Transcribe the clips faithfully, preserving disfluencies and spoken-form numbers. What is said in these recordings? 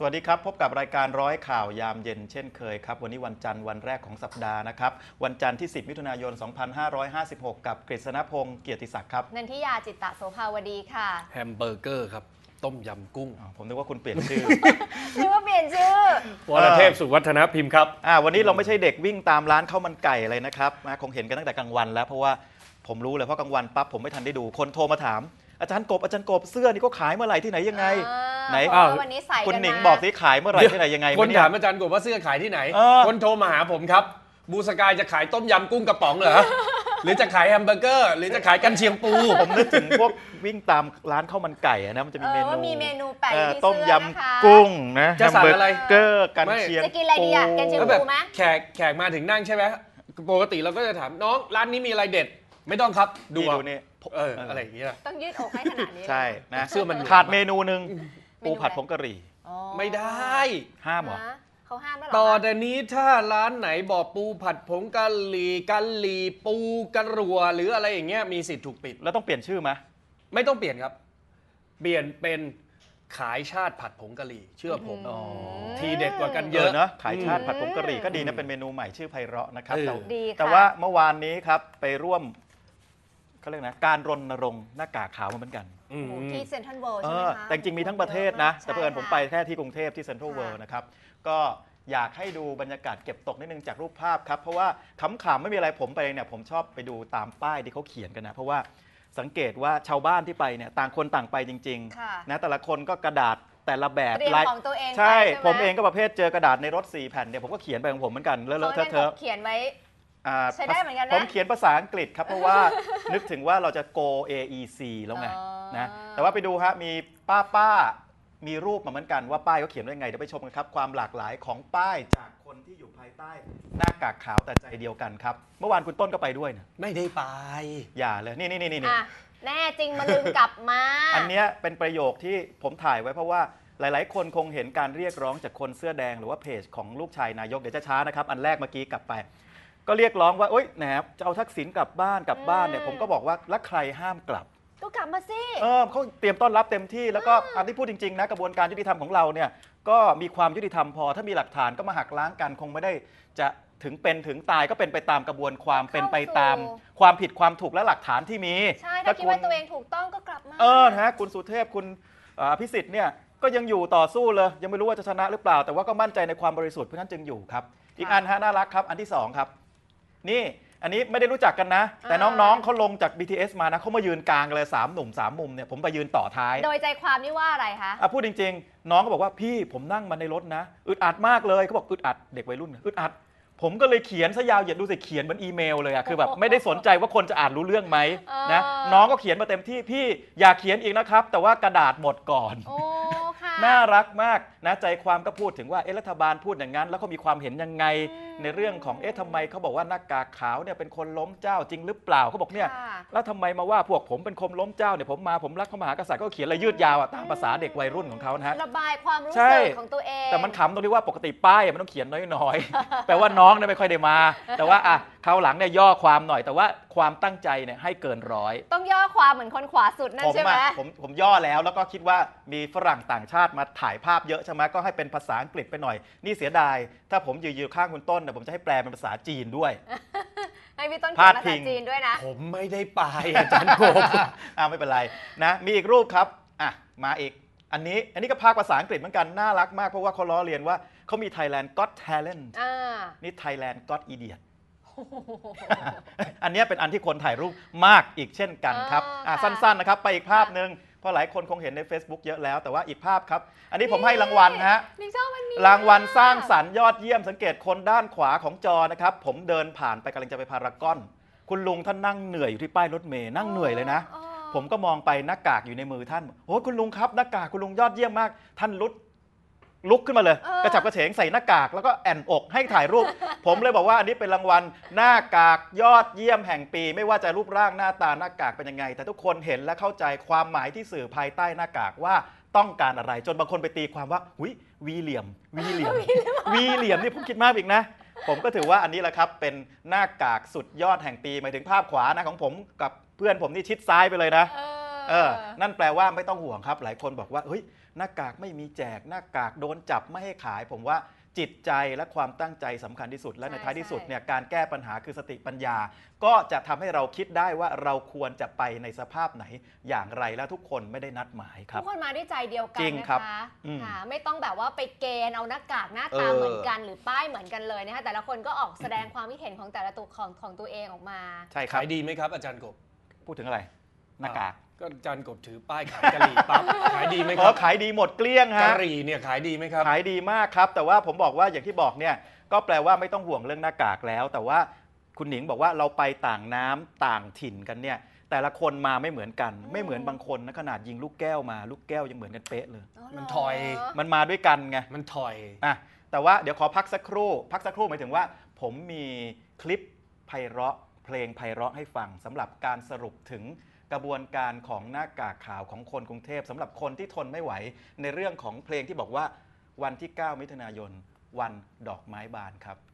วัสดีครับพบกับรายการร้อยข่าวยามเย็นเช่นเคยครับวันนี้วันจันทร์วันแรกของสัปดาห์นะครับวันจันทร์ที่สิบมิถุนายนสองพันห้าร้อยห้าสิบหกกับกฤษณพงศ์เกียรติศักดิ์ครับนันทิยาจิตตะโสภาวดีค่ะแฮมเบอร์เกอร์ครับต้มยำกุ้งผมนึกว่าคุณเปลี่ยนชื่อนึกว่าเปลี่ยนชื่อวรเทพสุวัฒนพิมพ์ครับอ่าวันนี้เราไม่ใช่เด็กวิ่งตามร้านข้าวมันไก่อะไรนะครับนะคงเห็นกันตั้งแต่กลางวันแล้วเพราะว่าผมรู้เลยเพราะกลางวันปั๊บผมไม่ทันได้ดูคนโทรมาถามอาจารย์กบอาจารย์กบเสื้อนี่ก็ขายเมื่อไหร่ที่ไหนยังไงไหนวันนี้ใส่คุณหนิงบอกสิขายเมื่อไหร่ที่ไหนยังไงคนถามอาจารย์กบว่าเสื้อขายที่ไหนคนโทรมาหาผมครับบูสกายจะขายต้มยำกุ้งกระป๋องเหรอหรือจะขายแฮมเบอร์เกอร์หรือจะขายกันเชียงปูผมนึกถึงพวกวิ่งตามร้านข้าวมันไก่นะมันจะมีเมนูมีเมนูแปะที่เสื้อนะคะต้มยำกุ้งนะจะสั่งอะไรเกอร์กันเชียงปูจะกินอะไรดีอ่ะกันเชียงปูไหมแขกแขกมาถึงนั่งใช่ไหมปกติเราก็จะถามน้องร้านนี้มีอะไรเด็ดไม่ต้องครับดูนี่เอออะไรอย่างเงี้ยต้องยืดอกให้ขนาดนี้ใช่นะเสื้อมันขาดเมนูหนึ่งปูผัดผงกะหรี่ไม่ได้ห้ามเหรอเขาห้ามแล้วหรอต่อแต่นี้ถ้าร้านไหนบอกปูผัดผงกะหรี่กะหรี่ปูกระรัวหรืออะไรอย่างเงี้ยมีสิทธิ์ถูกปิดแล้วต้องเปลี่ยนชื่อไหมไม่ต้องเปลี่ยนครับเปลี่ยนเป็นขายชาติผัดผงกะหรี่เชื่อผมทีเด็ดกว่ากันเยอะนะขายชาติผัดผงกะหรี่ก็ดีนะเป็นเมนูใหม่ชื่อไพเราะนะครับแต่แต่ว่าเมื่อวานนี้ครับไปร่วมเขาเรียกนะการรณรงค์หน้ากากขาวมาเหมือนกันที่เซ็นทรัลเวิลด์ใช่ไหมคะแต่จริงมีทั้งประเทศนะแต่เพื่อนผมไปแค่ที่กรุงเทพที่เซ็นทรัลเวิลด์นะครับก็อยากให้ดูบรรยากาศเก็บตกนิดนึงจากรูปภาพครับเพราะว่าขำๆไม่มีอะไรผมไปเนี่ยผมชอบไปดูตามป้ายที่เขาเขียนกันนะเพราะว่าสังเกตว่าชาวบ้านที่ไปเนี่ยต่างคนต่างไปจริงๆนะแต่ละคนก็กระดาษแต่ละแบบลายของตัวเองใช่ผมเองก็ประเภทเจอกระดาษในรถสี่แผ่นเนี่ยผมก็เขียนไปของผมเหมือนกันเลอะๆเทอะๆเขียนไว้ใช้ได้เหมือนกันนะผมเขียนภาษาอังกฤษครับเพราะว่านึกถึงว่าเราจะ go เอ อี ซี แล้วไงนะแต่ว่าไปดูฮะมีป้าป้ามีรูปมาเหมือนกันว่าป้ายเขาเขียนว่าไงเดี๋ยวไปชมกันครับความหลากหลายของป้ายจากคนที่อยู่ภายใต้หน้ากากขาวแต่ใจเดียวกันครับเมื่อวานคุณต้นก็ไปด้วยนะไม่ได้ไปอย่าเลยนี่นี่นี่นี่แน่จริงมาลืมกลับมาอันนี้เป็นประโยคที่ผมถ่ายไว้เพราะว่าหลายๆคนคงเห็นการเรียกร้องจากคนเสื้อแดงหรือว่าเพจของลูกชายนายกเดี๋ยวจะช้านะครับอันแรกเมื่อกี้กลับไปก็เรียกร้องว่าโอ๊ยแหนจะเอาทักษิณกลับบ้านกลับบ้านเนี่ยผมก็บอกว่าแล้วใครห้ามกลับก็กลับมาสิเออเขาเตรียมต้อนรับเต็มที่แล้วก็อันที่พูดจริงๆนะกระบวนการยุติธรรมของเราเนี่ยก็มีความยุติธรรมพอถ้ามีหลักฐานก็มาหักล้างกันคงไม่ได้จะถึงเป็นถึงตายก็เป็นไปตามกระบวนความเป็นไปตามความผิดความถูกและหลักฐานที่มีใช่ถ้าคิดว่าตัวเองถูกต้องก็กลับมาเออฮะคุณสุเทพคุณอภิสิทธิ์เนี่ยก็ยังอยู่ต่อสู้เลยยังไม่รู้ว่าจะชนะหรือเปล่าแต่ว่าก็มั่นใจในความบริสุทธิ์เพราะฉะนั้นจึงอยู่ครับอีกอันฮะน่ารักครับอันที่สองครับนี่อันนี้ไม่ได้รู้จักกันนะแต่น้องๆเขาลงจาก บี ที เอส มานะเขามายืนกลางเลยสามหนุ่มสามมุมเนี่ยผมไปยืนต่อท้ายโดยใจความนี่ว่าอะไรคะอ่ะพูดจริงๆน้องก็บอกว่าพี่ผมนั่งมาในรถนะอึดอัดมากเลยเขาบอกอึดอัดเด็กวัยรุ่นอึดอัดผมก็เลยเขียนซะยาวเหยียดดูสิเขียนเหมือนอีเมลเลยอะคือแบบไม่ได้สนใจว่าคนจะอ่านรู้เรื่องไหมนะน้องก็เขียนมาเต็มที่พี่อยากเขียนอีกนะครับแต่ว่ากระดาษหมดก่อนน่ารักมากนะใจความก็พูดถึงว่าเอ๊ะรัฐบาลพูดอย่างนั้นแล้วเขามีความเห็นยังไงในเรื่องของเอ๊ะทำไมเขาบอกว่าหน้ากากขาวเนี่ยเป็นคนล้มเจ้าจริงหรือเปล่าเขาบอกเนี่ยแล้วทำไมมาว่าพวกผมเป็นคนล้มเจ้าเนี่ยผมมาผมรักพระมหากษัตริย์ก็เขียนอะไรยืดยาวตามภาษาเด็กวัยรุ่นของเขานะฮะระบายความรู้สึกของตัวเองแต่มันขำตรงที่ว่าปกติป้ายมันต้องเขียนน้อยๆแปลว่าน้องเนี่ยไม่ค่อยได้มาแต่ว่าอ่ะคราวหลังเนี่ยย่อความหน่อยแต่ว่าความตั้งใจเนี่ยให้เกินร้อยต้องย่อความเหมือนคนขวาสุดนั่นใช่ไหมผมผมย่อแล้วแล้วก็คิดว่ามีฝรั่งต่างชาติมาถ่ายภาพเยอะใช่ไหมก็ให้เป็นภาษาอังกฤษไปหน่อยนี่เสียดายถ้าผมยืนอยู่ข้างคุณต้นเนี่ยผมจะให้แปลเป็นภาษาจีนด้วยให้พี่ต้นเขียนภาษาจีนด้วยนะผมไม่ได้ไปอาจารย์กบอ่าไม่เป็นไรนะมีอีกรูปครับอ่ะมาอีกอันนี้อันนี้ก็ภาคภาษาอังกฤษเหมือนกันน่ารักมากเพราะว่าเขาล้อเลียนว่าเขามี Thailand Got Talent นี่ Thailand Got Idiot อันนี้เป็นอันที่คนถ่ายรูปมากอีกเช่นกันครับอ่ะสั้นๆนะครับไปอีกภาพหนึ่งเพราะหลายคนคงเห็นใน Facebook เยอะแล้วแต่ว่าอีกภาพครับอันนี้ผมให้รางวัลฮะรางวัลสร้างสรรค์ยอดเยี่ยมสังเกตคนด้านขวาของจอนะครับผมเดินผ่านไปกำลังจะไปพารากอนคุณลุงท่านนั่งเหนื่อยอยู่ที่ป้ายรถเมล์นั่งเหนื่อยเลยนะผมก็มองไปหน้ากากอยู่ในมือท่านโอ้คุณลุงครับหน้ากากคุณลุงยอดเยี่ยมมากท่านลุกลุกขึ้นมาเลยกระฉับกระเฉงใส่หน้ากากแล้วก็แอนอกให้ถ่ายรูปผมเลยบอกว่าอันนี้เป็นรางวัลหน้ากากยอดเยี่ยมแห่งปีไม่ว่าจะรูปร่างหน้าตาหน้ากากเป็นยังไงแต่ทุกคนเห็นและเข้าใจความหมายที่สื่อภายใต้หน้ากากว่าต้องการอะไรจนบางคนไปตีความว่าหุยวีเหลี่ยมวีเหลี่ยมวีเหลี่ยมนี่ผมคิดมากอีกนะผมก็ถือว่าอันนี้แหละครับเป็นหน้ากากสุดยอดแห่งปีหมายถึงภาพขวานะของผมกับเพื่อนผมนี่ชิดซ้ายไปเลยนะเออนั่นแปลว่าไม่ต้องห่วงครับหลายคนบอกว่าเฮ้ยหน้ากากไม่มีแจกหน้ากากโดนจับไม่ให้ขายผมว่าจิตใจและความตั้งใจสำคัญที่สุดและในท้ายที่สุดเนี่ยการแก้ปัญหาคือสติปัญญาก็จะทำให้เราคิดได้ว่าเราควรจะไปในสภาพไหนอย่างไรและทุกคนไม่ได้นัดหมายครับทุกคนมาด้วยใจเดียวกันนะคคะค่ะไม่ต้องแบบว่าไปเกณฑ์เอาหน้ากากหน้าตาเหมือนกันหรือป้ายเหมือนกันเลยนะคะแต่ละคนก็ออกแสดงความคิดเห็นของแต่ละตัวของของตัวเองออกมาใช่ครับขายดีไหมครับอาจารย์กบพูดถึงอะไรหน้ากากก็อาจารย์กบถือป้ายขายกะหรี่ปั๊บขายดีไหมครับขายดีหมดเกลี้ยงฮะกะหรี่เนี่ยขายดีไหมครับขายดีมากครับแต่ว่าผมบอกว่าอย่างที่บอกเนี่ยก็แปลว่าไม่ต้องห่วงเรื่องหน้ากากแล้ว แต่ว่าคุณหนิงบอกว่าเราไปต่างน้ำต่างถิ่นกันเนี่ยแต่ละคนมาไม่เหมือนกันไม่เหมือนบางคนนะขนาดยิงลูกแก้วมาลูกแก้วยังเหมือนกันเป๊ะเลยมันถอยมันมาด้วยกันไงมันถอยอ่ะแต่ว่าเดี๋ยวขอพักสักครู่พักสักครู่หมายถึงว่าผมมีคลิปไพเราะเพลงไพเราะให้ฟังสำหรับการสรุปถึงกระบวนการของหน้ากากขาวของคนกรุงเทพสำหรับคนที่ทนไม่ไหวในเรื่องของเพลงที่บอกว่าวันที่เก้ามิถุนายนวันดอกไม้บานครับ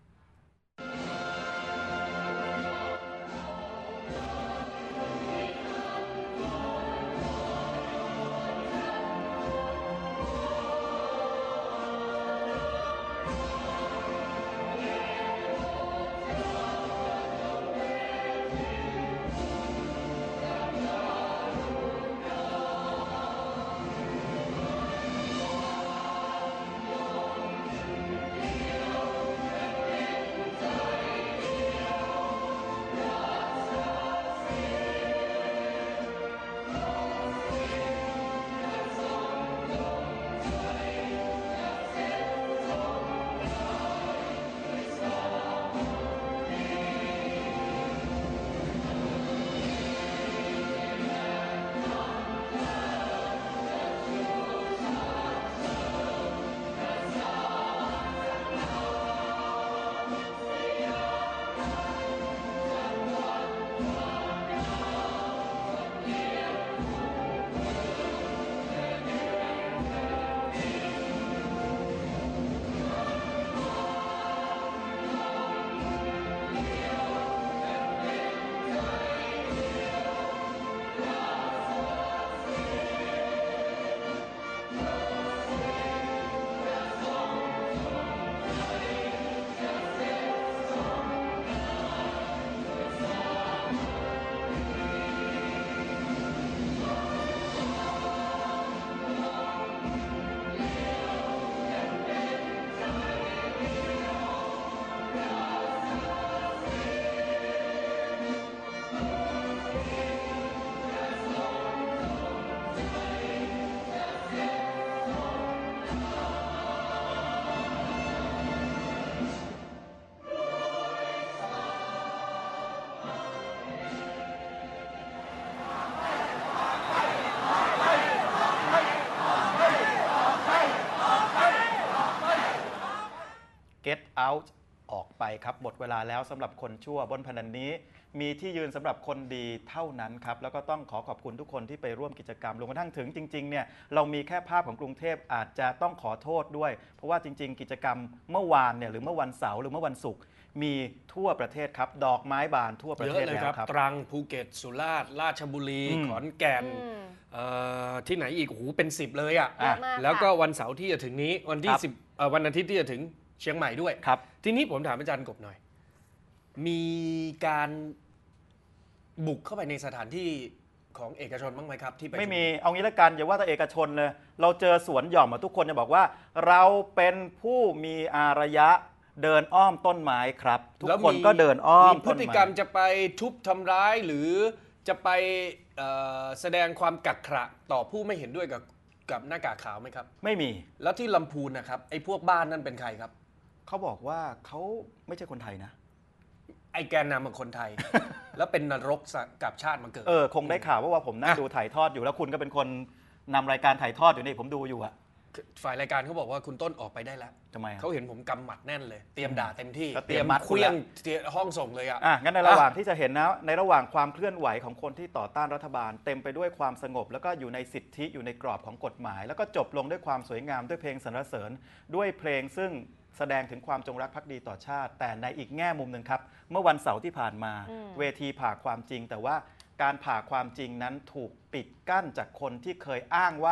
Get Out ออกไปครับหมดเวลาแล้วสำหรับคนชั่วบนแผ่นนี้มีที่ยืนสำหรับคนดีเท่านั้นครับแล้วก็ต้องขอขอบคุณทุกคนที่ไปร่วมกิจกรรมรวมกระทั่งถึงจริงๆเนี่ยเรามีแค่ภาพของกรุงเทพอาจจะต้องขอโทษด้วยเพราะว่าจริงๆกิจกรรมเมื่อวานเนี่ยหรือเมื่อวันเสาร์หรือเมื่อวันศุกร์มีทั่วประเทศครับดอกไม้บานทั่วประเทศแล้วครับตรังภูเก็ตสุราษฎร์ราชบุรีขอนแก่นที่ไหนอีกโอ้โหเป็นสิบเลยอ่ะแล้วก็วันเสาร์ที่จะถึงนี้วันที่สิบวันอาทิตย์ที่จะถึงเชียงใหม่ด้วยครับทีนี้ผมถามอาจารย์กบหน่อยมีการบุกเข้าไปในสถานที่ของเอกชนบ้างไหมครับที่ไม่มีเอางี้ละกันอย่าว่าแต่เอกชนเลยเราเจอสวนหย่อมทุกคนจะบอกว่าเราเป็นผู้มีอารยะเดินอ้อมต้นไม้ครับทุกคนก็เดินอ้อมมีพฤติกรรมจะไปทุบทำร้ายหรือจะไปแสดงความกักขระต่อผู้ไม่เห็นด้วยกับกับหน้ากากขาวไหมครับไม่มีแล้วที่ลำพูนนะครับไอ้พวกบ้านนั่นเป็นใครครับเขาบอกว่าเขาไม่ใช่คนไทยนะไอ้แกนนำเป็นคนไทย แล้วเป็นนรกกับชาติมาเกิดเออคงได้ข่าวว่าว่าผมนั่งดูถ่ายทอดอยู่แล้วคุณก็เป็นคนนำรายการถ่ายทอดอยู่นี่ผมดูอยู่อะฝ่ายรายการเขาบอกว่าคุณต้นออกไปได้แล้วทำไมเขาเห็นผมกำหมัดแน่นเลยเตรียมด่าเต็มที่เตรียมมัดเครื่องห้องส่งเลยอ่ะอ่ะงั้นในระหว่างที่จะเห็นนะในระหว่างความเคลื่อนไหวของคนที่ต่อต้านรัฐบาลเต็มไปด้วยความสงบแล้วก็อยู่ในสิทธิอยู่ในกรอบของกฎหมายแล้วก็จบลงด้วยความสวยงามด้วยเพลงสรรเสริญด้วยเพลงซึ่งแสดงถึงความจงรักภักดีต่อชาติแต่ในอีกแง่มุมหนึ่งครับเมื่อวันเสาร์ที่ผ่านมาเวทีผ่าความจริงแต่ว่าการผ่าความจริงนั้นถูกปิดกั้นจากคนที่เคยอ้างว่า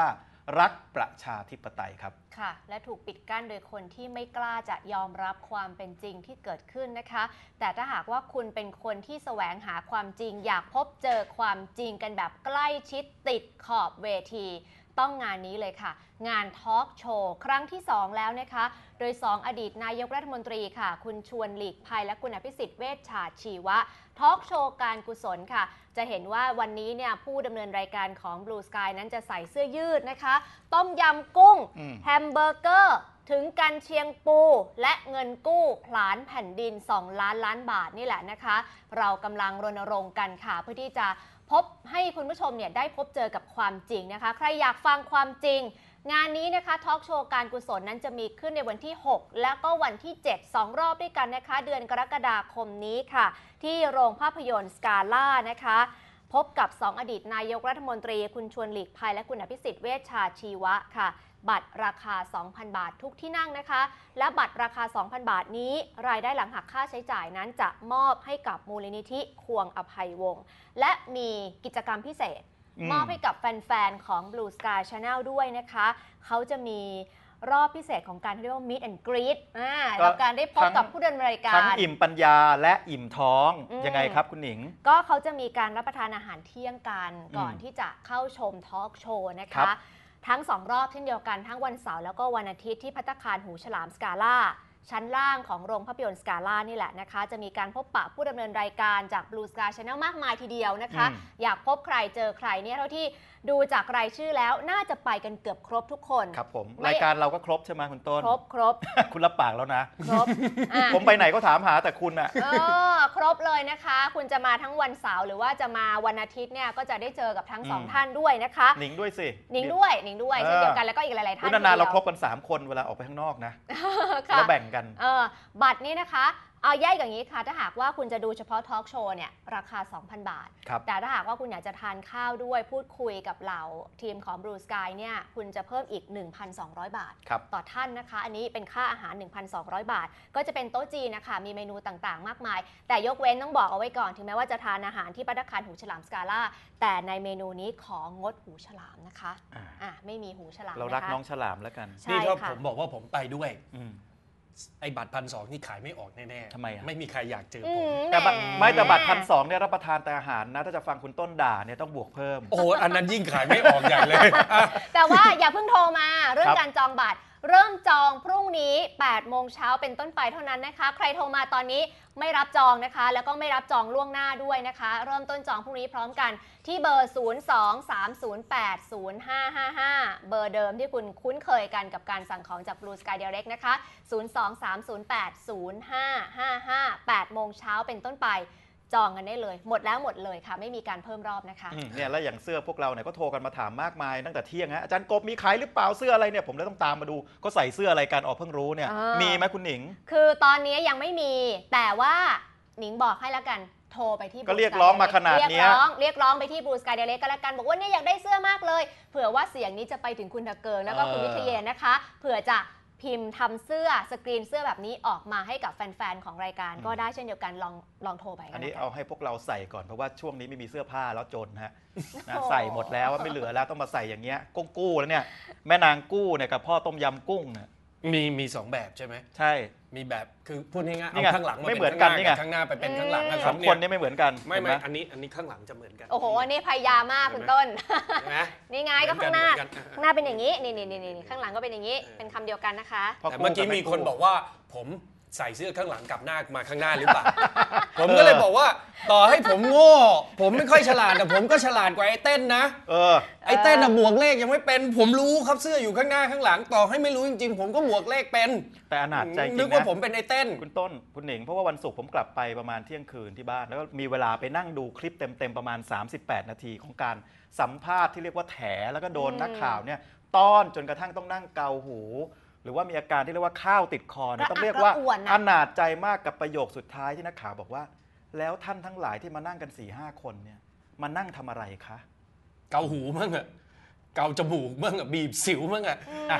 รักประชาธิปไตยครับค่ะและถูกปิดกั้นโดยคนที่ไม่กล้าจะยอมรับความเป็นจริงที่เกิดขึ้นนะคะแต่ถ้าหากว่าคุณเป็นคนที่แสวงหาความจริงอยากพบเจอความจริงกันแบบใกล้ชิดติดขอบเวทีต้องงานนี้เลยค่ะงานทอล์กโชว์ครั้งที่สองแล้วนะคะโดยสองอดีตนายกรัฐมนตรีค่ะคุณชวนหลีกภัยและคุณอภิสิทธิ์เวชชาชีวะทอล์กโชว์การกุศลค่ะจะเห็นว่าวันนี้เนี่ยผู้ดำเนินรายการของ Blue Sky นั้นจะใส่เสื้อยืดนะคะต้มยำกุ้งแฮมเบอร์เกอร์ถึงกันเชียงปูและเงินกู้ผลาญแผ่นดินสองล้านล้านบาทนี่แหละนะคะเรากำลังรณรงค์กันค่ะเพื่อที่จะพบให้คุณผู้ชมเนี่ยได้พบเจอกับความจริงนะคะใครอยากฟังความจริงงานนี้นะคะทอล์กโชว์การกุศลนั้นจะมีขึ้นในวันที่หกแล้วก็วันที่เจ็ด สองรอบด้วยกันนะคะเดือนกรกฎาคมนี้ค่ะที่โรงภาพยนตร์สกาล่านะคะพบกับสองอดีตนายกรัฐมนตรีคุณชวนหลีกภัยและคุณอภิสิทธิ์เวชชาชีวะค่ะบัตรราคา สองพัน บาททุกที่นั่งนะคะและบัตรราคา สองพัน บาทนี้รายได้หลังหักค่าใช้จ่ายนั้นจะมอบให้กับมูลนิธิควงอภัยวงศ์และมีกิจกรรมพิเศษมอบให้กับแฟนๆของ Blue Sky Channel ด้วยนะคะเขาจะมีรอบพิเศษของการเรียกว่า Meet and Greet อ่าแล้วการได้พบกับผู้ดำเนินรายการทั้งอิ่มปัญญาและอิ่มท้องยังไงครับคุณหนิงก็เขาจะมีการรับประทานอาหารเที่ยงกันก่อนที่จะเข้าชมทอล์กโชว์นะคะทั้งสองรอบเช่นเดียวกันทั้งวันเสาร์แล้วก็วันอาทิตย์ที่ภัตตาคารหูฉลามสกาล่าชั้นล่างของโรงภาพยนตร์สกาล่านี่แหละนะคะจะมีการพบปะผู้ดำเนินรายการจาก Blue Sky Channel มากมายทีเดียวนะคะออยากพบใครเจอใครเนี่ยเท่าที่ดูจากรายชื่อแล้วน่าจะไปกันเกือบครบทุกคนครับผมรายการเราก็ครบใช่ไหมคุณต้นครบครบคุณรับปากแล้วนะครบผมไปไหนก็ถามหาแต่คุณอ่ะเออครบเลยนะคะคุณจะมาทั้งวันเสาร์หรือว่าจะมาวันอาทิตย์เนี่ยก็จะได้เจอกับทั้งสองท่านด้วยนะคะหนิงด้วยสิหนิงด้วยหนิงด้วยเช่นเดียวกันแล้วก็อีกหลายๆท่านนานๆเราครบกันสามคนเวลาออกไปข้างนอกนะแล้วแบ่งกันเออบัตรนี้นะคะเอาแยกอย่างนี้ค่ะถ้าหากว่าคุณจะดูเฉพาะทอล์กโชว์เนี่ยราคา สองพัน บาทแต่ถ้าหากว่าคุณอยากจะทานข้าวด้วยพูดคุยกับเหล่าทีมของ Blue Sky เนี่ยคุณจะเพิ่มอีก หนึ่งพันสองร้อย บาทต่อท่านนะคะอันนี้เป็นค่าอาหาร หนึ่งพันสองร้อย บาทก็จะเป็นโต๊ะจีนนะคะมีเมนูต่างๆมากมายแต่ยกเว้นต้องบอกเอาไว้ก่อนถึงแม้ว่าจะทานอาหารที่ภัตตาคารหูฉลามสกาล่าแต่ในเมนูนี้ของดหูฉลามนะคะอ่ะไม่มีหูฉลามเรารักน้องฉลามแล้วกันนี่ถ้าผมบอกว่าผมไปด้วยไอ้บัตรพันสองนี่ขายไม่ออกแน่ๆทำไมอ่ะไม่มีใครอยากเจอผมแต่ไม่แต่บัตรพันสองเนี่ยรับประทานแต่อาหารนะถ้าจะฟังคุณต้นด่าเนี่ยต้องบวกเพิ่มโอ้อันนั้นยิ่งขายไม่ออกใหญ่เลยแต่ว่าอย่าเพิ่งโทรมาเรื่องการจองบัตรเริ่มจองพรุ่งนี้แปดโมงเช้าเป็นต้นไปเท่านั้นนะคะใครโทรมาตอนนี้ไม่รับจองนะคะแล้วก็ไม่รับจองล่วงหน้าด้วยนะคะเริ่มต้นจองพรุ่งนี้พร้อมกันที่เบอร์ ศูนย์ สอง สาม ศูนย์ แปด ศูนย์ ห้า ห้า ห้า เบอร์เดิมที่คุณคุ้นเคยกันกับการสั่งของจาก Blue Sky Direct นะคะ ศูนย์ สอง สาม ศูนย์ แปด ศูนย์ ห้า ห้า ห้า แปดโมงเช้าเป็นต้นไปจองกันได้เลยหมดแล้วหมดเลยค่ะไม่มีการเพิ่มรอบนะคะเนี่ยแล้วอย่างเสื้อพวกเราเนี่ยก็โทรกันมาถามมากมายตั้งแต่เที่ยงฮะอาจารย์กบมีขายหรือเปล่าเสื้ออะไรเนี่ยผมเลยต้องตามมาดูก็ใส่เสื้ออะไรกันออกเพิ่งรู้เนี่ยมีไหมคุณหนิงคือตอนนี้ยังไม่มีแต่ว่าหนิงบอกให้แล้วกันโทรไปที่ก็เรียกร้องมาขนาดนี้เรียกร้องเรียกร้องไปที่ Blue Sky Direct ก็แล้วกันบอกว่าเนี่ยอยากได้เสื้อมากเลยเผื่อว่าเสียงนี้จะไปถึงคุณตะเกิงแล้วก็คุณวิทยานะคะเผื่อจะพิมพ์ทำเสื้อสกรีนเสื้อแบบนี้ออกมาให้กับแฟนๆของรายการก็ได้เช่นเดียวกันลองลองโทรไปอันนี้เอาให้พวกเราใส่ก่อนเพราะว่าช่วงนี้ไม่มีเสื้อผ้าแล้วจนฮะใส่หมดแล้วไม่เหลือแล้วต้องมาใส่อย่างเงี้ยกุ้งกู้แล้วเนี่ยแม่นางกู้เนี่ยกับพ่อต้มยำกุ้งเนี่ยมีมีสองแบบใช่ไหมใช่มีแบบคือพูดง่ายๆเอาข้างหลังไม่เหมือนกันนี่ไงข้างหน้าไปเป็นข้างหลังสองคนนี้ไม่เหมือนกันไม่ไม่อันนี้อันนี้ข้างหลังจะเหมือนกันโอ้โหอันนี้พยายามมากคุณต้นนี่ไงก็ข้างหน้าข้างหน้าเป็นอย่างนี้นี่นี่นี่ข้างหลังก็เป็นอย่างนี้เป็นคำเดียวกันนะคะแต่เมื่อกี้มีคนบอกว่าผมใส่เสื้อข้างหลังกลับหน้ามาข้างหน้าหรือเปล่าผมก็เลยบอกว่าต่อให้ผมโง่ผมไม่ค่อยฉลาดแต่ผมก็ฉลาดกว่าไอ้เต้นนะเออไอ้เต้นน่ะบวกเลขยังไม่เป็นผมรู้ครับเสื้ออยู่ข้างหน้าข้างหลังต่อให้ไม่รู้จริงๆผมก็บวกเลขเป็นแต่อนาจใจจริงนะนึกว่าผมเป็นไอ้เต้นคุณต้นคุณหนิงเพราะว่าวันศุกร์ผมกลับไปประมาณเที่ยงคืนที่บ้านแล้วก็มีเวลาไปนั่งดูคลิปเต็มๆประมาณสามสิบแปดนาทีของการสัมภาษณ์ที่เรียกว่าแถแล้วก็โดนนักข่าวเนี่ยต้อนจนกระทั่งต้องนั่งเกาหูหรือว่ามีอาการที่เรียกว่าข้าวติดคอเนี่ยต้องเรียกว่าอนาจใจมากกับประโยคสุดท้ายที่นักข่าวบอกว่าแล้วท่านทั้งหลายที่มานั่งกัน สี่ห้า คนเนี่ยมานั่งทำอะไรคะเกาหูมั่งอะเกาจมูกมั่งอะบีบสิวมั่งอะอ่ะ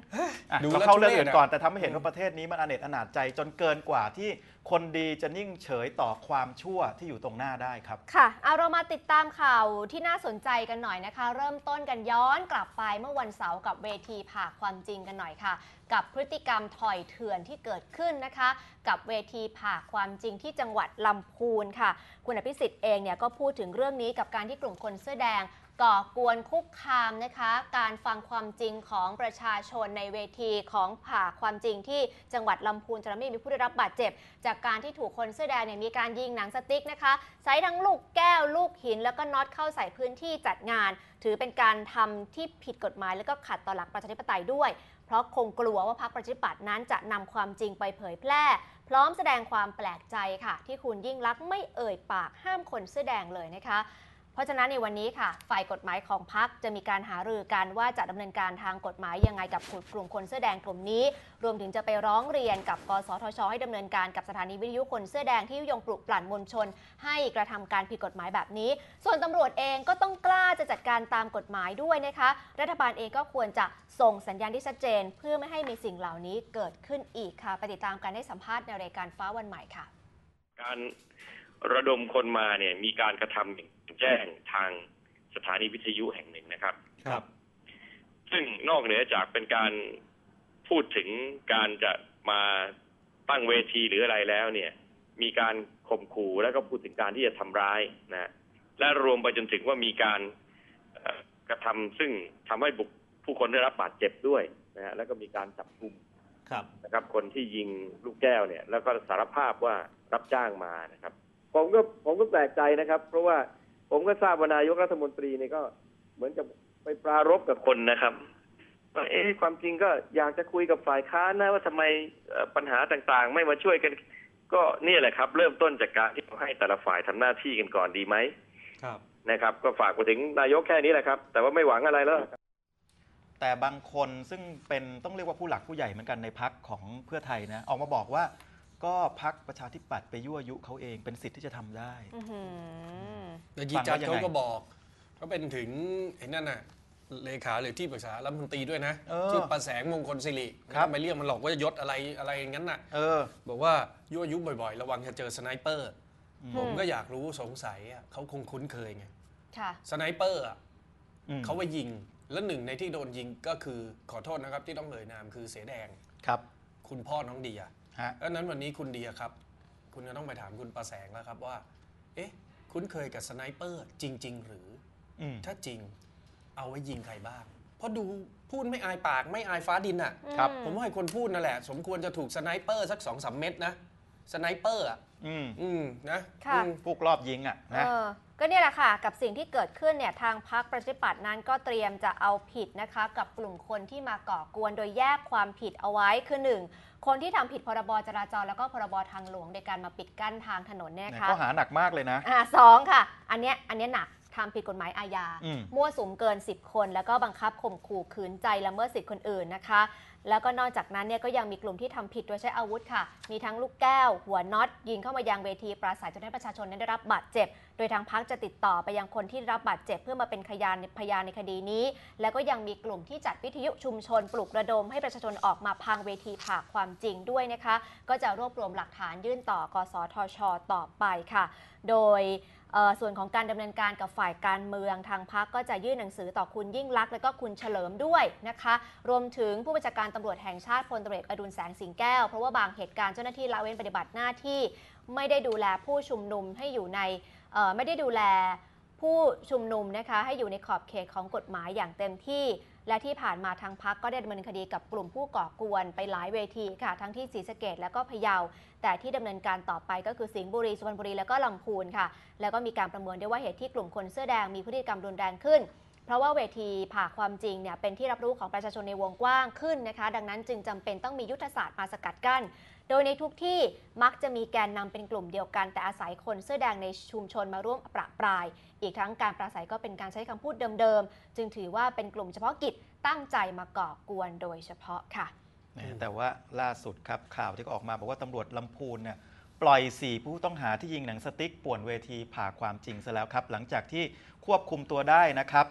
อ่ะดูเราแล้วเข้าเรื่องทุเรศอื่นอะก่อนแต่ทำให้เห็นว่าประเทศนี้มันอเนจอนาจใจจนเกินกว่าที่คนดีจะนิ่งเฉยต่อความชั่วที่อยู่ตรงหน้าได้ครับค่ะเอาเรามาติดตามข่าวที่น่าสนใจกันหน่อยนะคะ เริ่มต้นกันย้อนกลับไปเมื่อวันเสาร์กับเวทีผ่าความจริงกันหน่อยค่ะ กับพฤติกรรมถอยเถื่อนที่เกิดขึ้นนะคะ กับเวทีผ่าความจริงที่จังหวัดลำพูนค่ะ คุณอภิสิทธิ์เองเนี่ยก็พูดถึงเรื่องนี้กับการที่กลุ่มคนเสื้อแดงก่อกวนคุกคามนะคะ การฟังความจริงของประชาชนในเวทีของผ่าความจริงที่จังหวัดลำพูนจนมีผู้ได้รับบาดเจ็บ จากการที่ถูกคนเสื้อแดงเนี่ยมีการยิงหนังสติ๊กนะคะใช้ทั้งลูกแก้วลูกหินแล้วก็น็อตเข้าใส่พื้นที่จัดงาน ถือเป็นการทำที่ผิดกฎหมายแล้วก็ขัดต่อหลักประชาธิปไตยด้วย เพราะคงกลัวว่าพรรคประชาธิปัตย์นั้นจะนำความจริงไปเผยแพร่ พร้อมแสดงความแปลกใจค่ะ ที่คุณยิ่งลักษณ์ไม่เอ่ยปากห้ามคนเสื้อแดงเลยนะคะ เพราะฉะนั้นในวันนี้ค่ะฝ่ายกฎหมายของพรรคจะมีการหารือกันว่าจะดำเนินการทางกฎหมายยังไงกับกลุ่มคนเสื้อแดงกลุ่มนี้ รวมถึงจะไปร้องเรียนกับกสทช.ให้ดำเนินการกับสถานีวิทยุคนเสื้อแดงที่ยุยงปลุกปลั่นมวลชนให้กระทำการผิดกฎหมายแบบนี้ ส่วนตำรวจเองก็ต้องกล้าจะจัดการตามกฎหมายด้วยนะคะรัฐบาลเองก็ควรจะส่งสัญญาณที่ชัดเจน เพื่อไม่ให้มีสิ่งเหล่านี้เกิดขึ้นอีกค่ะไปติดตามการให้สัมภาษณ์ในรายการฟ้าวันใหม่ค่ะการระดมคนมาเนี่ยมีการกระทำอย่างแจ้งทางสถานีวิทยุแห่งหนึ่งนะครับครับซึ่งนอกเหนือจากเป็นการพูดถึงการจะมาตั้งเวทีหรืออะไรแล้วเนี่ยมีการข่มขู่แล้วก็พูดถึงการที่จะทำร้ายนะและรวมไปจนถึงว่ามีการกระทำซึ่งทำให้บุคผู้คนได้รับบาดเจ็บด้วยนะฮะแล้วก็มีการจับกุมนะครับคนที่ยิงลูกแก้วเนี่ยแล้วก็สารภาพว่ารับจ้างมานะครับผมก็ผมก็แปลกใจนะครับเพราะว่าผมก็ทราบว่านายกรัฐมนตรีเนี่ยก็เหมือนกับไปปรารภกับคนนะครับว่าเอ๊ะความจริงก็อยากจะคุยกับฝ่ายค้านนะว่าทำไมปัญหาต่างๆไม่มาช่วยกันก็นี่แหละครับเริ่มต้นจากการที่ให้แต่ละฝ่ายทำหน้าที่กันก่อนดีไหมครับนะครับก็ฝากไปถึงนายกแค่นี้แหละครับแต่ว่าไม่หวังอะไรแล้วแต่บางคนซึ่งเป็นต้องเรียกว่าผู้หลักผู้ใหญ่เหมือนกันในพรรคของเพื่อไทยนะออกมาบอกว่าก็พรรคประชาธิปัตย์ไปยั่วยุเขาเองเป็นสิทธิ์ที่จะทำได้แต่ยีจัดเขาก็บอกเขาเป็นถึงเห็นนั่นน่ะเลขาหรือที่ปรึกษารัฐมนตรีด้วยนะชื่อประแสงมงคลศิริไม่เรียกมันหรอกว่ายศอะไรอะไรอย่างนั้นน่ะบอกว่ายั่วยุบ่อยๆระวังจะเจอสไนเปอร์ผมก็อยากรู้สงสัยเขาคงคุ้นเคยไงสไนเปอร์เขาว่ายิงแล้วหนึ่งในที่โดนยิงก็คือขอโทษนะครับที่ต้องเอ่ยนามคือเสแดงครับคุณพ่อน้องเดียดังนั้นวันนี้คุณเดียครับคุณจะต้องไปถามคุณประแสงแล้วครับว่าเอ๊ะคุ้นเคยกับสไนเปอร์จริงๆหรือถ้าจริงเอาไว้ยิงใครบ้างเพราะดูพูดไม่อายปากไม่อายฟ้าดินอ่ะครับผมว่าให้คนพูดนั่นแหละสมควรจะถูกสไนเปอร์สัก สองสาม เม็ดนะสไนเปอร์อ่ะอืมอืมนะพวกรอบยิงอ่ะนะก็เนี่ยแหละค่ะกับสิ่งที่เกิดขึ้นเนี่ยทางพรรคประชาธิปัตย์นั้นก็เตรียมจะเอาผิดนะคะกับกลุ่มคนที่มาก่อกวนโดยแยกความผิดเอาไว้คือหนึ่งคนที่ทำผิดพรบจราจรแล้วก็พรบทางหลวงในการมาปิดกั้นทางถนนเนี่ยค่ะข้อหาหนักมากเลยนะอ่าสองค่ะอันเนี้ยอันเนี้ยหนักทำผิดกฎหมายอาญามั่วสุมเกินสิบคนแล้วก็บังคับข่มขู่ขืนใจละเมิดสิทธิคนอื่นนะคะแล้วก็นอกจากนั้นเนี่ยก็ยังมีกลุ่มที่ทำผิดโดยใช้อาวุธค่ะมีทั้งลูกแก้วหัวน็อตยิงเข้ามายังเวทีปราศรัยจนให้ประชาชนได้รับบาดเจ็บโดยทางพรรคจะติดต่อไปยังคนที่รับบาดเจ็บเพื่อมาเป็นพยานพยานในคดีนี้แล้วก็ยังมีกลุ่มที่จัดวิทยุชุมชนปลุกระดมให้ประชาชนออกมาพังเวทีผ่าความจริงด้วยนะคะก็จะรวบรวมหลักฐานยื่นต่อกสทช.ต่อไปค่ะโดยส่วนของการดำเนินการกับฝ่ายการเมืองทางพรรคก็จะยื่นหนังสือต่อคุณยิ่งลักษณ์และก็คุณเฉลิมด้วยนะคะรวมถึงผู้บัญชาการตำรวจแห่งชาติพลตำรวจเอกอดุลแสงสิงแก้วเพราะว่าบางเหตุการณ์เจ้าหน้าที่ละเว้นปฏิบัติหน้าที่ไม่ได้ดูแลผู้ชุมนุมให้อยู่ในไม่ได้ดูแลผู้ชุมนุมนะคะให้อยู่ในขอบเขตของกฎหมายอย่างเต็มที่และที่ผ่านมาทางพรรคก็ได้ดำเนินคดีกับกลุ่มผู้ก่อกวนไปหลายเวทีค่ะทั้งที่ศรีสะเกษและก็พะเยาแต่ที่ดำเนินการต่อไปก็คือสิงห์บุรีสุพรรณบุรีและก็ลำพูนค่ะแล้วก็มีการประเมินด้วยว่าเหตุที่กลุ่มคนเสื้อแดงมีพฤติกรรมรุนแรงขึ้นเพราะว่าเวทีผ่าความจริงเนี่ยเป็นที่รับรู้ของประชาชนในวงกว้างขึ้นนะคะดังนั้นจึงจำเป็นต้องมียุทธศาสตร์มาสกัดกั้นโดยในทุกที่มักจะมีแกนนำเป็นกลุ่มเดียวกันแต่อาศัยคนเสื้อแดงในชุมชนมาร่วมประปรายอีกทั้งการปราศัยก็เป็นการใช้คำพูดเดิมๆจึงถือว่าเป็นกลุ่มเฉพาะกิจตั้งใจมาก่อกวนโดยเฉพาะค่ะแต่ว่าล่าสุดครับข่าวที่ออกมาบอกว่าตำรวจลำพูนเนี่ยปล่อยสี่ผู้ต้องหาที่ยิงหนังสติ๊กป่วนเวทีผ่าความจริงซะแล้วครับหลังจากที่ควบคุมตัวได้นะครับ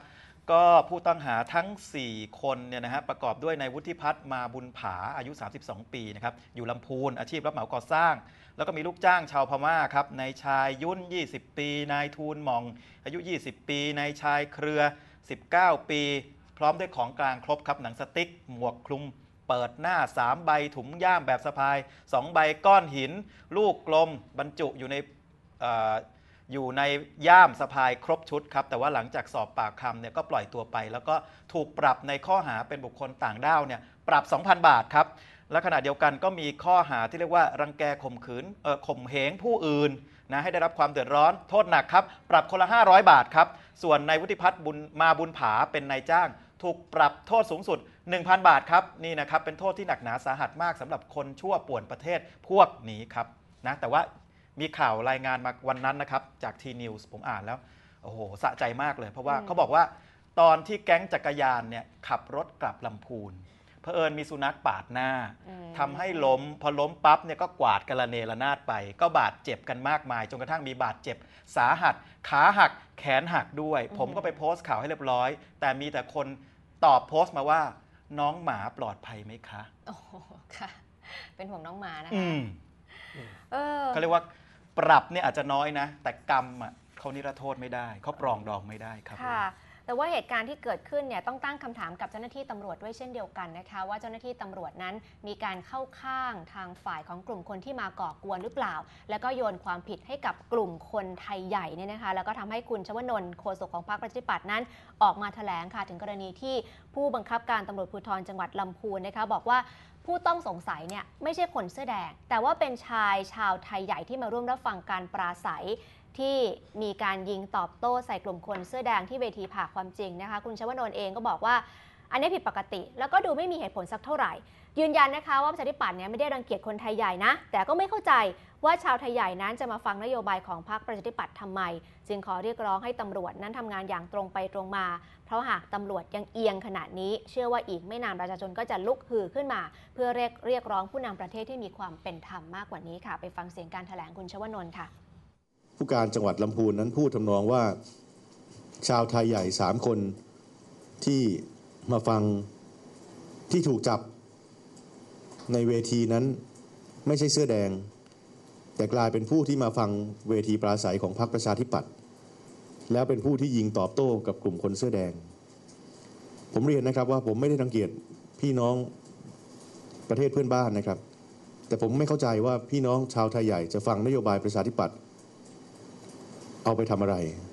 ก็ผู้ต้องหาทั้งสี่คนเนี่ยนะฮะประกอบด้วยนายวุฒิพัฒน์มาบุญผาอายุสามสิบสองปีนะครับอยู่ลำพูนอาชีพรับเหมาก่อสร้างแล้วก็มีลูกจ้างชาวพม่าครับนายชายยุ่นยี่สิบปีนายทูลหม่องอายุยี่สิบปีนายชายเครือสิบเก้าปีพร้อมด้วยของกลางครบครับหนังสติ๊กหมวกคลุมเปิดหน้าสามใบถุงย่ามแบบสะพายสองใบก้อนหินลูกกลมบรรจุอยู่ในอยู่ในย่ามสะพายครบชุดครับแต่ว่าหลังจากสอบปากคำเนี่ยก็ปล่อยตัวไปแล้วก็ถูกปรับในข้อหาเป็นบุคคลต่างด้าวเนี่ยปรับ สองพัน บาทครับและขณะเดียวกันก็มีข้อหาที่เรียกว่ารังแกข่มขืนเอ่อข่มเหงผู้อื่นนะให้ได้รับความเดือดร้อนโทษหนักครับปรับคนละห้าร้อยบาทครับส่วนนายวุฒิพัฒน์บุญมาบุญผาเป็นนายจ้างถูกปรับโทษสูงสุด หนึ่งพัน บาทครับนี่นะครับเป็นโทษที่หนักหนาสาหัสมากสำหรับคนชั่วป่วนประเทศพวกนี้ครับนะแต่ว่ามีข่าวรายงานมาวันนั้นนะครับจากทีนิวส์ผมอ่านแล้วโอ้โหสะใจมากเลยเพราะว่าเขาบอกว่าตอนที่แก๊งจักรยานเนี่ยขับรถกลับลำพูนเผอิญมีสุนัขปาดหน้าทำให้ล้มพอล้มปั๊บเนี่ยก็กวาดกระเนระนาดไปก็บาดเจ็บกันมากมายจนกระทั่งมีบาดเจ็บสาหัสขาหักแขนหักด้วยผมก็ไปโพสต์ข่าวให้เรียบร้อยแต่มีแต่คนตอบโพสต์มาว่าน้องหมาปลอดภัยไหมคะโอ้ค่ะเป็นห่วงน้องหมานะคะเออเขาเรียกว่าปรับเนี่ยอาจจะน้อยนะแต่กรรมอ่ะเขานิรโทษไม่ได้เขาปรองดองไม่ได้ครับค่ะแต่ว่าเหตุการณ์ที่เกิดขึ้นเนี่ยต้องตั้งคำถามกับเจ้าหน้าที่ตำรวจด้วยเช่นเดียวกันนะคะว่าเจ้าหน้าที่ตำรวจนั้นมีการเข้าข้างทางฝ่ายของกลุ่มคนที่มาก่อกวนหรือเปล่าแล้วก็โยนความผิดให้กับกลุ่มคนไทยใหญ่เนี่ยนะคะแล้วก็ทำให้คุณชวนนท์โฆษกของพรรคประชาธิปัตย์นั้นออกมาแถลงค่ะถึงกรณีที่ผู้บังคับการตำรวจภูธรจังหวัดลำพูนนะคะบอกว่าผู้ต้องสงสัยเนี่ยไม่ใช่คนเสื้อแดงแต่ว่าเป็นชายชาวไทยใหญ่ที่มาร่วมรับฟังการปราศัยที่มีการยิงตอบโต้ใส่กลุ่มคนเสื้อแดงที่เวทีผ่าความจริงนะคะคุณชวนนท์เองก็บอกว่าอันนี้ผิดปกติแล้วก็ดูไม่มีเหตุผลสักเท่าไหร่ยืนยันนะคะว่าประชาธิปัตย์เนี่ยไม่ได้รังเกียจคนไทยใหญ่นะแต่ก็ไม่เข้าใจว่าชาวไทยใหญ่นั้นจะมาฟังนโยบายของพรรคประชาธิปัตย์ทำไมจึงขอเรียกร้องให้ตำรวจนั้นทำงานอย่างตรงไปตรงมาเพราะหากตำรวจยังเอียงขนาดนี้เชื่อว่าอีกไม่นานประชาชนก็จะลุกฮือขึ้นมาเพื่อเรียกเรียกร้องผู้นำประเทศที่มีความเป็นธรรมมากกว่านี้ค่ะไปฟังเสียงการแถลงคุณชวนนท์ค่ะผู้การจังหวัดลำพูนนั้นพูดทำนองว่าชาวไทยใหญ่สามคนที่มาฟังที่ถูกจับในเวทีนั้นไม่ใช่เสื้อแดงแต่กลายเป็นผู้ที่มาฟังเวทีปราศัยของพรรคประชาธิปัตย์แล้วเป็นผู้ที่ยิงตอบโต้กับกลุ่มคนเสื้อแดงผมเรียนนะครับว่าผมไม่ได้รังเกียจพี่น้องประเทศเพื่อนบ้านนะครับแต่ผมไม่เข้าใจว่าพี่น้องชาวไทยใหญ่จะฟังนโยบายประชาธิปัตย์เอาไปทำอะไร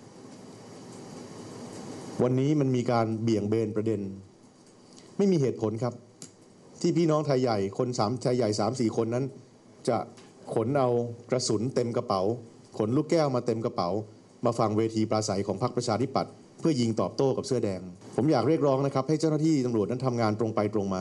วันนี้มันมีการเบี่ยงเบนประเด็นไม่มีเหตุผลครับที่พี่น้องไทยใหญ่คนสามไทยใหญ่ สามสี่ คนนั้นจะขนเอากระสุนเต็มกระเป๋าขนลูกแก้วมาเต็มกระเป๋ามาฟังเวทีปราศัยของพรรคประชาธิปัตย์เพื่อยิงตอบโต้กับเสื้อแดงผมอยากเรียกร้องนะครับให้เจ้าหน้าที่ตำรวจนั้นทำงานตรงไปตรงมา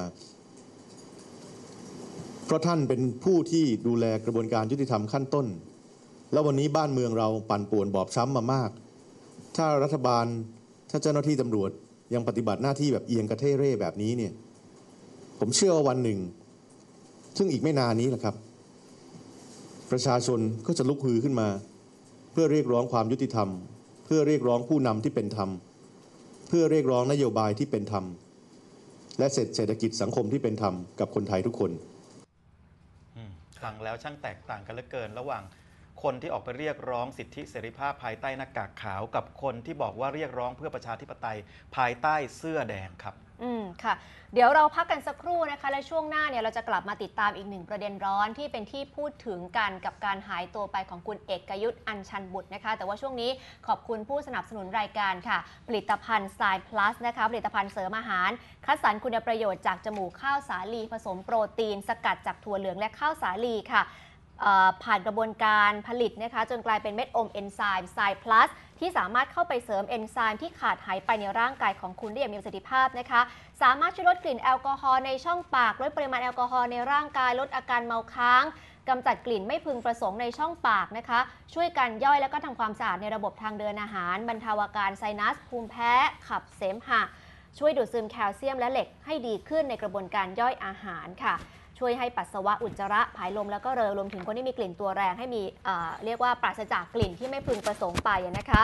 เพราะท่านเป็นผู้ที่ดูแลกระบวนการยุติธรรมขั้นต้นแล้ววันนี้บ้านเมืองเราปั่นป่วนบอบช้ำมามากถ้ารัฐบาลถ้าเจ้าหน้าที่ตำรวจยังปฏิบัติหน้าที่แบบเอียงกระเท่เร่แบบนี้เนี่ยผมเชื่อว่าวันหนึ่งซึ่งอีกไม่นานนี้แหละครับประชาชนก็จะลุกฮือขึ้นมาเพื่อเรียกร้องความยุติธรรมเพื่อเรียกร้องผู้นำที่เป็นธรรมเพื่อเรียกร้องนโยบายที่เป็นธรรมและเศรษฐกิจสังคมที่เป็นธรรมกับคนไทยทุกคนฟังแล้วช่างแตกต่างกันเหลือเกินระหว่างคนที่ออกไปเรียกร้องสิทธิเสรีภาพภายใต้หน้ากากขาวกับคนที่บอกว่าเรียกร้องเพื่อประชาธิปไตยภายใต้เสื้อแดงครับอืมค่ะเดี๋ยวเราพักกันสักครู่นะคะและช่วงหน้าเนี่ยเราจะกลับมาติดตามอีกหนึ่งประเด็นร้อนที่เป็นที่พูดถึงกันกับการหายตัวไปของคุณเอกยุทธอัญชันบุตรนะคะแต่ว่าช่วงนี้ขอบคุณผู้สนับสนุนรายการค่ะผลิตภัณฑ์ทรายพลัสนะคะผลิตภัณฑ์เสริมอาหารคัดสรรคุณประโยชน์จากจมูกข้าวสาลีผสมโปรตีนสกัดจากถั่วเหลืองและข้าวสาลีค่ะผ่านกระบวนการผลิตนะคะจนกลายเป็นเม็ดอมเอนไซม์ไซพลัสที่สามารถเข้าไปเสริมเอนไซม์ที่ขาดหายไปในร่างกายของคุณได้อย่างมีประสิทธิภาพนะคะสามารถช่วยลดกลิ่นแอลกอฮอล์ในช่องปากลดปริมาณแอลกอฮอล์ในร่างกายลดอาการเมาค้างกำจัดกลิ่นไม่พึงประสงค์ในช่องปากนะคะช่วยกันย่อยและก็ทำความสะอาดในระบบทางเดินอาหารบรรเทาอาการไซนัสภูมิแพ้ขับเสมหะช่วยดูดซึมแคลเซียมและเหล็กให้ดีขึ้นในกระบวนการย่อยอาหารค่ะช่วยให้ปัสสาวะอุจจาระผายลมแล้วก็เรอรวมถึงคนที่มีกลิ่นตัวแรงให้มีเอ่อเรียกว่าปราศจากกลิ่นที่ไม่พึงประสงค์ไปนะคะต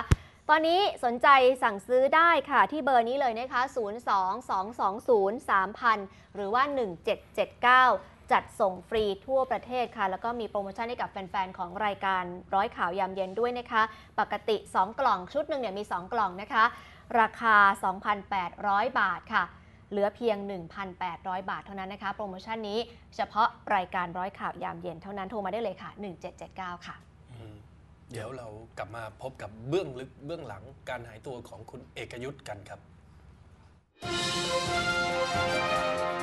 ตอนนี้สนใจสั่งซื้อได้ค่ะที่เบอร์นี้เลยนะคะ ศูนย์ สอง สอง สอง ศูนย์ สาม ศูนย์ ศูนย์ หรือว่า หนึ่ง เจ็ด เจ็ด เก้า จัดส่งฟรีทั่วประเทศค่ะแล้วก็มีโปรโมชั่นให้กับแฟนๆ ของรายการร้อยข่าวยามเย็นด้วยนะคะปกติ สอง กล่องชุดหนึ่งเนี่ยมี สอง กล่องนะคะราคา สองพันแปดร้อย บาทค่ะเหลือเพียง หนึ่งพันแปดร้อย บาทเท่านั้นนะคะโปรโมชั่นนี้เฉพาะรายการร้อยข่าวยามเย็นเท่านั้นโทรมาได้เลยค่ะหนึ่งเจ็ดเจ็ดเก้าค่ะเดี๋ยวเรากลับมาพบกับเบื้องลึกเบื้องหลังการหายตัวของคุณเอกยุทธกันครับ